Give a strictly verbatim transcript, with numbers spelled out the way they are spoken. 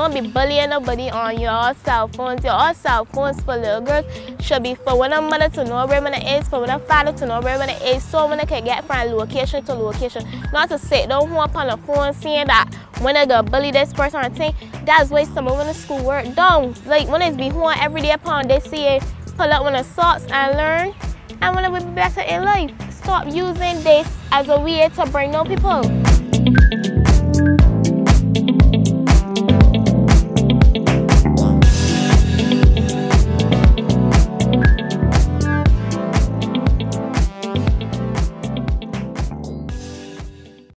don't be bullying nobody on your cell phones. Your cell phones for little girls should be for when a mother to know where it is, for when a father to know where it is, so when they can get from location to location. Not to sit down up on the phone saying that when they go bully this person or thing, that's why some of when the school work done. Like when it's be home every day upon they see it, pull up one of the socks and learn, and when it will be better in life. Stop using this as a way to bring down people.